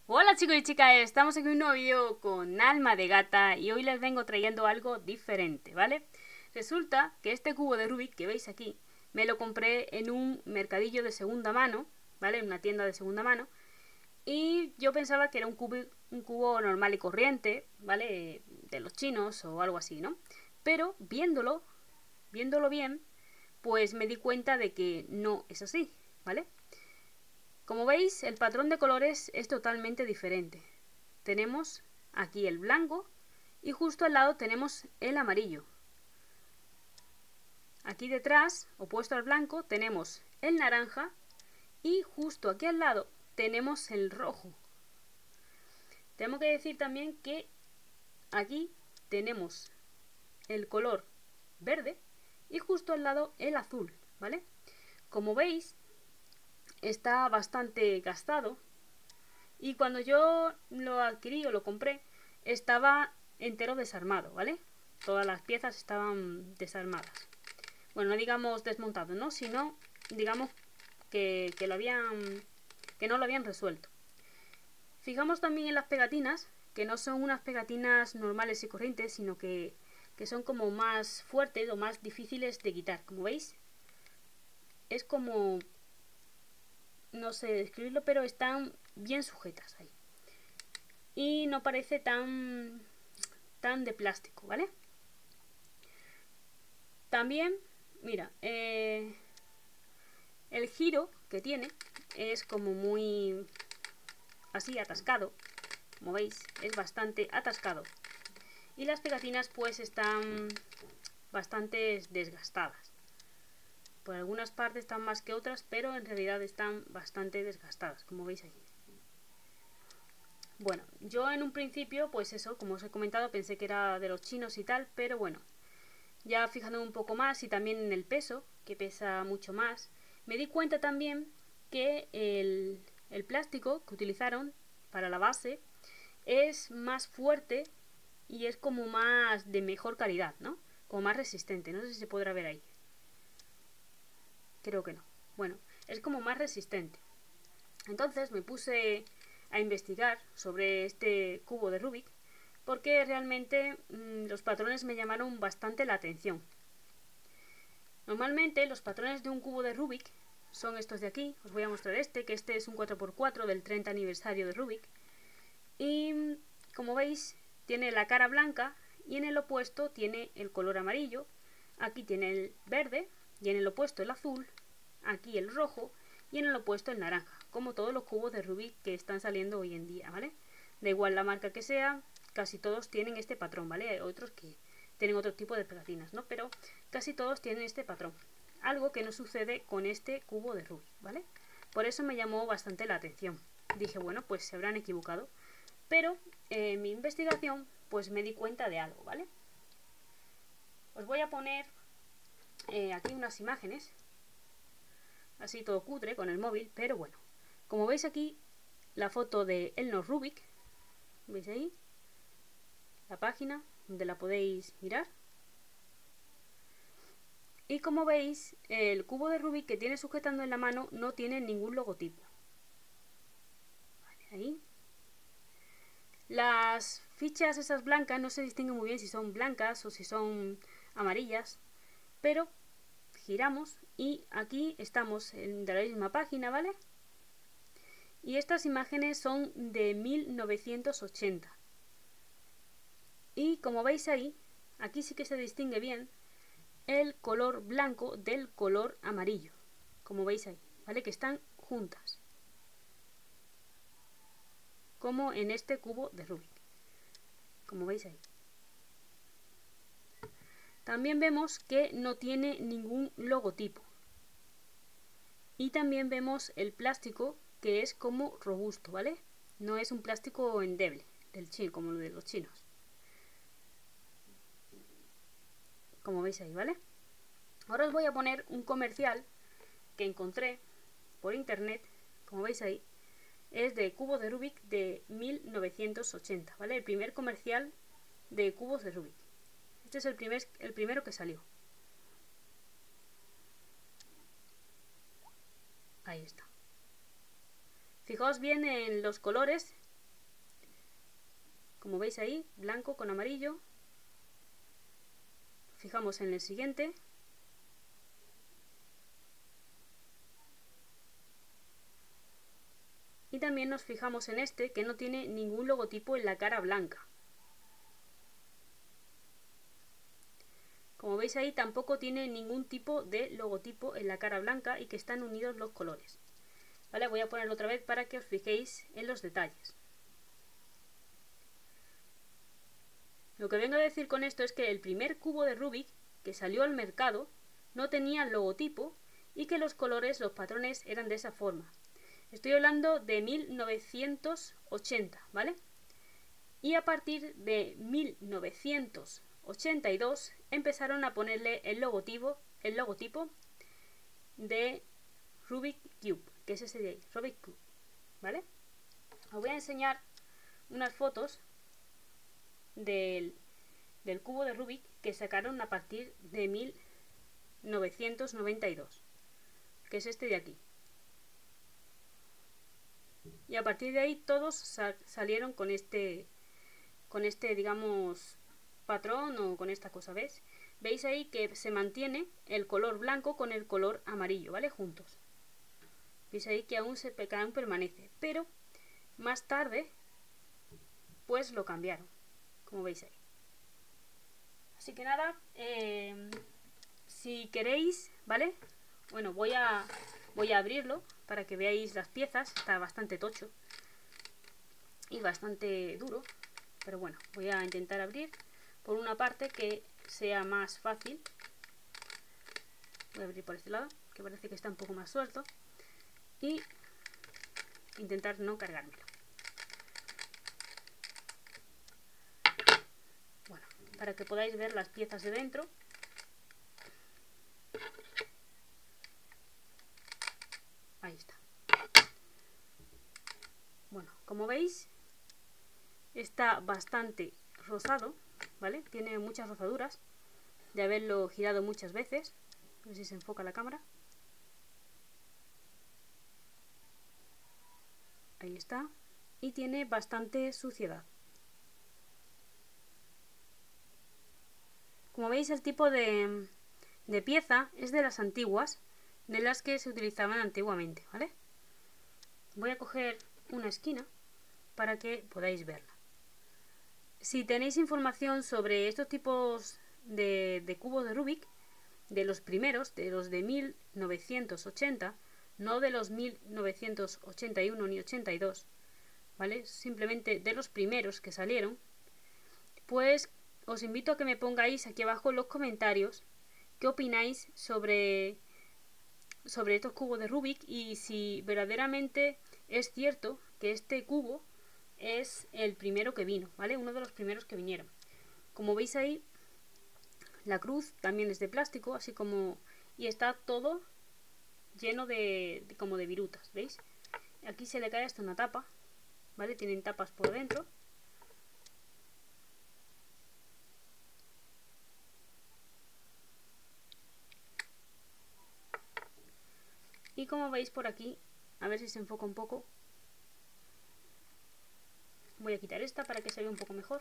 Hola chicos y chicas, estamos en un nuevo vídeo con Alma de Gata y hoy les vengo trayendo algo diferente, ¿vale? Resulta que este cubo de Rubik que veis aquí me lo compré en un mercadillo de segunda mano, ¿vale? En una tienda de segunda mano, y yo pensaba que era un cubo normal y corriente, ¿vale? De los chinos o algo así, ¿no? Pero viéndolo bien, pues me di cuenta de que no es así, ¿vale? Como veis, el patrón de colores es totalmente diferente. Tenemos aquí el blanco y justo al lado tenemos el amarillo. Aquí detrás, opuesto al blanco, tenemos el naranja y justo aquí al lado tenemos el rojo. Tengo que decir también que aquí tenemos el color verde y justo al lado el azul, ¿vale? Como veis, está bastante gastado. Y cuando yo lo adquirí o lo compré, estaba entero desarmado, ¿vale? Todas las piezas estaban desarmadas. Bueno, no digamos desmontado, ¿no? Sino, digamos que no lo habían resuelto. Fijamos también en las pegatinas, que no son unas pegatinas normales y corrientes, sino que son como más fuertes o más difíciles de quitar. Como veis, es como, no sé describirlo, pero están bien sujetas ahí. Y no parece tan de plástico, ¿vale? También, mira, el giro que tiene es como muy así atascado, como veis, es bastante atascado. Y las pegatinas pues están bastante desgastadas. Por algunas partes están más que otras, pero en realidad están bastante desgastadas, como veis aquí. Bueno, yo en un principio, pues eso, como os he comentado, pensé que era de los chinos y tal, pero bueno, ya fijándome un poco más y también en el peso, que pesa mucho más, me di cuenta también que el plástico que utilizaron para la base es más fuerte y es como más de mejor calidad, ¿no? Como más resistente, no sé si se podrá ver ahí. Creo que no. Bueno, es como más resistente. Entonces me puse a investigar sobre este cubo de Rubik porque realmente los patrones me llamaron bastante la atención. Normalmente los patrones de un cubo de Rubik son estos de aquí. Os voy a mostrar que este es un 4x4 del 30 aniversario de Rubik. Y como veis, tiene la cara blanca y en el opuesto tiene el color amarillo. Aquí tiene el verde y en el opuesto el azul. Aquí el rojo y en el opuesto el naranja. Como todos los cubos de Rubik que están saliendo hoy en día, ¿vale? Da igual la marca que sea, casi todos tienen este patrón, ¿vale? Hay otros que tienen otro tipo de pegatinas, ¿no? Pero casi todos tienen este patrón. Algo que no sucede con este cubo de Rubik, ¿vale? Por eso me llamó bastante la atención. Dije, bueno, pues se habrán equivocado. Pero en mi investigación, pues me di cuenta de algo, ¿vale? Os voy a poner aquí unas imágenes. Así todo cutre con el móvil, pero bueno. Como veis aquí, la foto de Elnor Rubik. ¿Veis ahí? La página donde la podéis mirar. Y como veis, el cubo de Rubik que tiene sujetando en la mano no tiene ningún logotipo. Vale, ahí. Las fichas esas blancas no se distinguen muy bien si son blancas o si son amarillas, pero giramos y aquí estamos en la misma página, ¿vale? Y estas imágenes son de 1980. Y como veis ahí, aquí sí que se distingue bien el color blanco del color amarillo, como veis ahí, ¿vale? Que están juntas, como en este cubo de Rubik, como veis ahí. También vemos que no tiene ningún logotipo. Y también vemos el plástico que es como robusto, ¿vale? No es un plástico endeble, del chino, como lo de los chinos. Como veis ahí, ¿vale? Ahora os voy a poner un comercial que encontré por internet, como veis ahí. Es de cubo de Rubik de 1980, ¿vale? El primer comercial de cubos de Rubik. Este es el primero que salió. Ahí está. Fijaos bien en los colores como veis ahí, blanco con amarillo. Fijamos en el siguiente. Y también nos fijamos en este, que no tiene ningún logotipo en la cara blanca. Como veis ahí, tampoco tiene ningún tipo de logotipo en la cara blanca y que están unidos los colores. ¿Vale? Voy a ponerlo otra vez para que os fijéis en los detalles. Lo que vengo a decir con esto es que el primer cubo de Rubik que salió al mercado no tenía logotipo y que los colores, los patrones eran de esa forma. Estoy hablando de 1980, ¿vale? Y a partir de 1982 empezaron a ponerle el logotipo de Rubik Cube, que es ese de ahí, Rubik Cube, ¿vale? Os voy a enseñar unas fotos del cubo de Rubik que sacaron a partir de 1992, que es este de aquí. Y a partir de ahí todos salieron con este digamos patrón o con esta cosa, ¿ves? Veis ahí que se mantiene el color blanco con el color amarillo, ¿vale? Juntos. Veis ahí que aún permanece, pero más tarde pues lo cambiaron, como veis ahí. Así que nada, si queréis, ¿vale? Bueno, voy a abrirlo para que veáis las piezas. Está bastante tocho y bastante duro, pero bueno, voy a intentar abrir por una parte que sea más fácil. Voy a abrir por este lado, que parece que está un poco más suelto, y intentar no cargármelo. Bueno, para que podáis ver las piezas de dentro. Ahí está. Bueno, como veis, está bastante rosado, ¿vale? Tiene muchas rozaduras de haberlo girado muchas veces. A ver si se enfoca la cámara. Ahí está. Y tiene bastante suciedad. Como veis, el tipo de pieza es de las antiguas, de las que se utilizaban antiguamente, ¿vale? Voy a coger una esquina para que podáis verla. Si tenéis información sobre estos tipos de cubos de Rubik, de los primeros, de los de 1980, no de los 1981 ni 82, ¿vale? Simplemente de los primeros que salieron, pues os invito a que me pongáis aquí abajo en los comentarios qué opináis sobre estos cubos de Rubik y si verdaderamente es cierto que este cubo es el primero que vino, ¿vale? Uno de los primeros que vinieron. Como veis ahí, la cruz también es de plástico, así como... y está todo lleno como de virutas, ¿veis? Aquí se le cae hasta una tapa, ¿vale? Tienen tapas por dentro. Y como veis por aquí, a ver si se enfoca un poco. Voy a quitar esta para que se vea un poco mejor.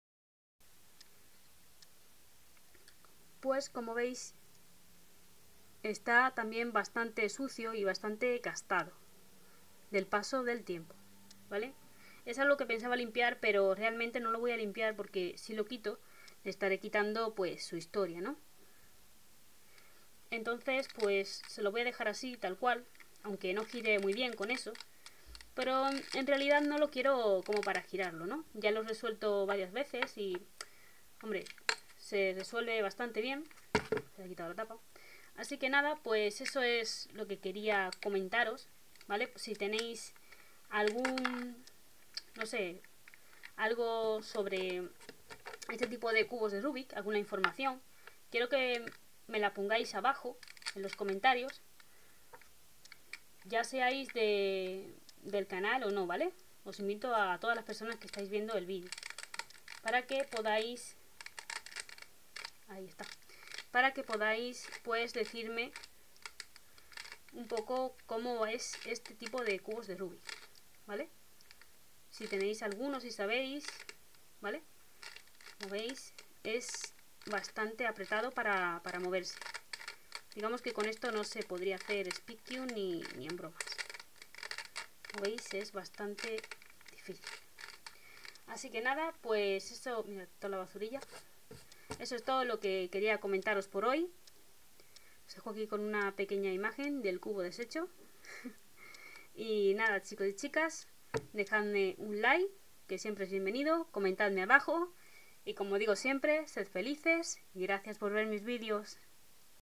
Pues como veis, está también bastante sucio y bastante gastado del paso del tiempo, ¿vale? Es algo que pensaba limpiar, pero realmente no lo voy a limpiar porque si lo quito, le estaré quitando pues su historia, ¿no? Entonces pues se lo voy a dejar así, tal cual, aunque no gire muy bien con eso. Pero en realidad no lo quiero como para girarlo, ¿no? Ya lo he resuelto varias veces y, hombre, se resuelve bastante bien. Se ha quitado la tapa. Así que nada, pues eso es lo que quería comentaros, ¿vale? Si tenéis algún, no sé, algo sobre este tipo de cubos de Rubik, alguna información, quiero que me la pongáis abajo en los comentarios, ya seáis del canal o no, ¿vale? Os invito a todas las personas que estáis viendo el vídeo para que podáis, ahí está, para que podáis pues decirme un poco cómo es este tipo de cubos de Rubik, ¿vale? Si tenéis algunos, si sabéis, ¿vale? Como veis, es bastante apretado para moverse. Digamos que con esto no se podría hacer speedcue ni en bromas. Como veis, es bastante difícil. Así que nada, pues eso, mira, toda la basurilla. Eso es todo lo que quería comentaros por hoy. Os dejo aquí con una pequeña imagen del cubo deshecho. Y nada, chicos y chicas, dejadme un like, que siempre es bienvenido, comentadme abajo. Y como digo siempre, sed felices y gracias por ver mis vídeos.